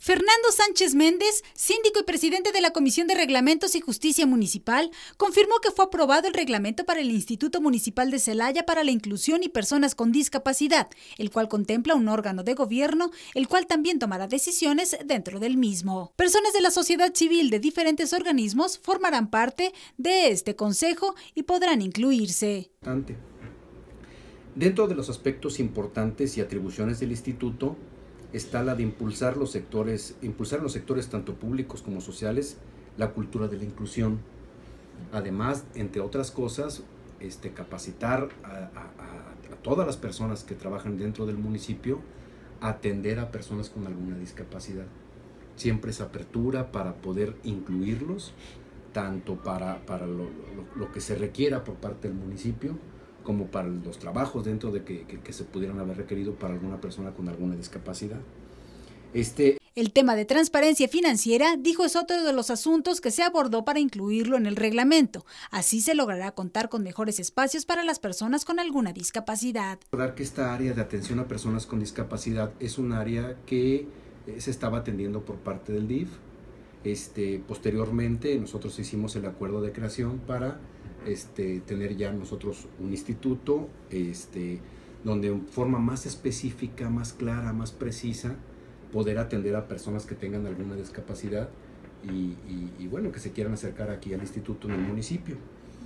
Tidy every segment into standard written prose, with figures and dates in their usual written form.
Fernando Sánchez Méndez, síndico y presidente de la Comisión de Reglamentos y Justicia Municipal, confirmó que fue aprobado el reglamento para el Instituto Municipal de Celaya para la Inclusión y Personas con Discapacidad, el cual contempla un órgano de gobierno, el cual también tomará decisiones dentro del mismo. Personas de la sociedad civil de diferentes organismos formarán parte de este consejo y podrán incluirse. Dentro de los aspectos importantes y atribuciones del instituto está la de impulsar en los sectores tanto públicos como sociales la cultura de la inclusión. Además, entre otras cosas, capacitar a todas las personas que trabajan dentro del municipio a atender a personas con alguna discapacidad. Siempre esa apertura para poder incluirlos, tanto para lo que se requiera por parte del municipio, como para los trabajos dentro de que se pudieran haber requerido para alguna persona con alguna discapacidad. El tema de transparencia financiera, dijo, es otro de los asuntos que se abordó para incluirlo en el reglamento. Así se logrará contar con mejores espacios para las personas con alguna discapacidad. Recordar que esta área de atención a personas con discapacidad es un área que se estaba atendiendo por parte del DIF. Posteriormente nosotros hicimos el acuerdo de creación para tener ya nosotros un instituto donde en forma más específica, más clara, más precisa, poder atender a personas que tengan alguna discapacidad y bueno, que se quieran acercar aquí al instituto en el municipio.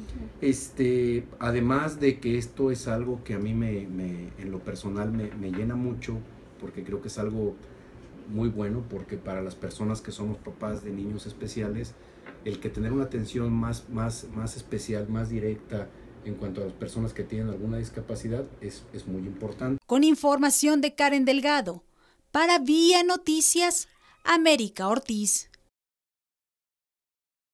Además de que esto es algo que a mí en lo personal me llena mucho, porque creo que es algo muy bueno, porque para las personas que somos papás de niños especiales, el que tener una atención más especial, más directa en cuanto a las personas que tienen alguna discapacidad es muy importante. Con información de Karen Delgado, para Vía Noticias, América Ortiz.